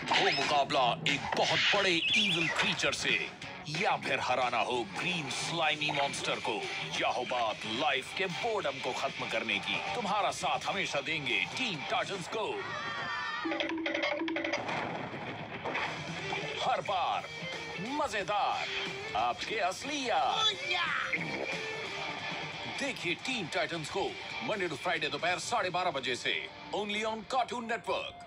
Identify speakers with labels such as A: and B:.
A: हो मुकाबला एक बहुत बड़े इविल क्रीचर से, या फिर हराना हो ग्रीन स्लाइमी मॉन्स्टर को, या हो बात लाइफ के बोर्डम को खत्म करने की, तुम्हारा साथ हमेशा देंगे टीन टाइटंस को। हर बार मजेदार, आपके असली यार। देखिए टीन टाइटंस को मंडे टू फ्राइडे दोपहर 12:30 बजे से ओनली ऑन कार्टून नेटवर्क।